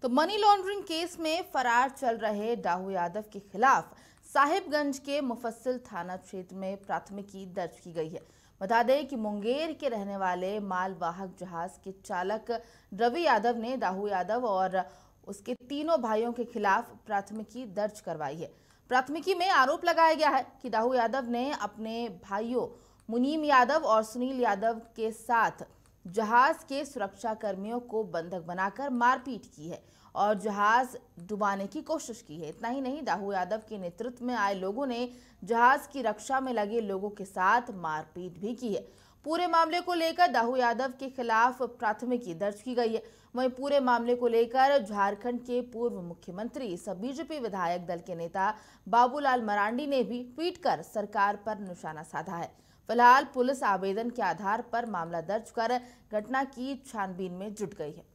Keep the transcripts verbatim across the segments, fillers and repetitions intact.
तो money laundering case में फरार चल रहे दाऊ यादव के खिलाफ साहिबगंज के मुफस्सिल थाना क्षेत्र में प्राथमिकी दर्ज की गई है। बता दें कि मुंगेर के रहने वाले मालवाहक जहाज के चालक रवि यादव ने दाऊ यादव और उसके तीनों भाइयों के खिलाफ प्राथमिकी दर्ज करवाई है। प्राथमिकी में आरोप लगाया गया है कि दाऊ यादव ने अपने भाइयों मुनीम यादव और सुनील यादव के साथ जहाज के सुरक्षा कर्मियों को बंधक बनाकर मारपीट की है और जहाज डुबाने की कोशिश की है। इतना ही नहीं, दाऊ यादव के नेतृत्व में आए लोगों ने जहाज की रक्षा में लगे लोगों के साथ मारपीट भी की है। पूरे मामले को लेकर दाऊ यादव के खिलाफ प्राथमिकी दर्ज की गई है। वहीं पूरे मामले को लेकर झारखंड के पूर्व मुख्यमंत्री सब बीजेपी विधायक दल के नेता बाबूलाल मरांडी ने भी ट्वीट कर सरकार पर निशाना साधा है। फिलहाल पुलिस आवेदन के आधार पर मामला दर्ज कर घटना की छानबीन में जुट गई है।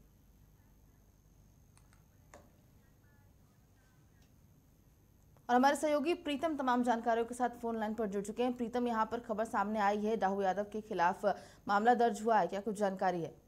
और हमारे सहयोगी प्रीतम तमाम जानकारियों के साथ फोन लाइन पर जुड़ चुके हैं। प्रीतम, यहाँ पर खबर सामने आई है, दाऊ यादव के खिलाफ मामला दर्ज हुआ है, क्या कुछ जानकारी है?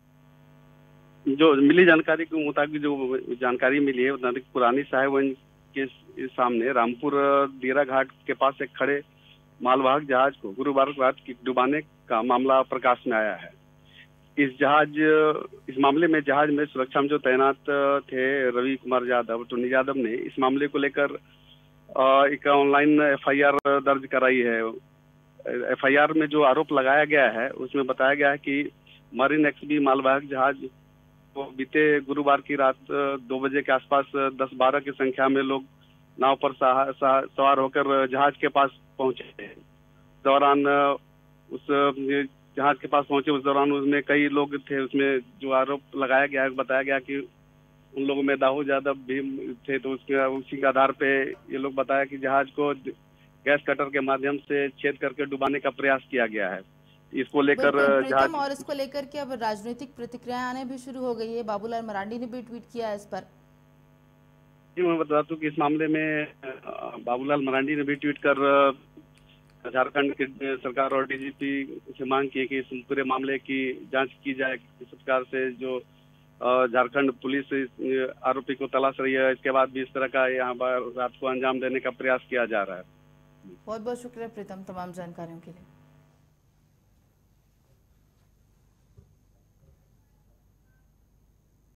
जो मिली जानकारी के मुताबिक जो जानकारी मिली है, पुरानी साहिबगंज के सामने रामपुर देरा घाट के पास एक खड़े मालवाहक जहाज को गुरुवार रात डुबाने का मामला प्रकाश में आया है। इस जहाज इस मामले में जहाज में सुरक्षा में जो तैनात थे रवि कुमार यादव टुन्नी यादव ने इस मामले को लेकर एक ऑनलाइन एफ आई आर दर्ज कराई है। एफ आई आर में जो आरोप लगाया गया है उसमें बताया गया है कि मरीन एक्सबी मालवाहक जहाज को बीते गुरुवार की रात दो बजे के आसपास दस बारह की संख्या में लोग नाव पर सवार होकर जहाज के पास पहुंचे। दौरान उस जहाज के पास पहुंचे उस दौरान उसमें कई लोग थे। उसमें जो आरोप लगाया गया बताया गया कि उन लोगों में दाऊ यादव भी थे। तो उसके उसी के आधार पे ये लोग बताया कि जहाज को गैस कटर के माध्यम से छेद करके डुबाने का प्रयास किया गया है। इसको लेकर जहाज और इसको लेकर के अब राजनीतिक प्रतिक्रियाएं आने भी शुरू हो गई है। बाबूलाल मरांडी ने भी ट्वीट किया है इस पर। मैं बता दूं कि इस मामले में बाबूलाल मरांडी ने भी ट्वीट कर झारखंड की सरकार और डी जी पी से मांग की है कि इस पूरे मामले की जांच की जाए। इस प्रकार से जो झारखंड पुलिस आरोपी को तलाश रही है, इसके बाद भी इस तरह का यहाँ पर रात को अंजाम देने का प्रयास किया जा रहा है। बहुत बहुत शुक्रिया प्रीतम तमाम जानकारियों के लिए।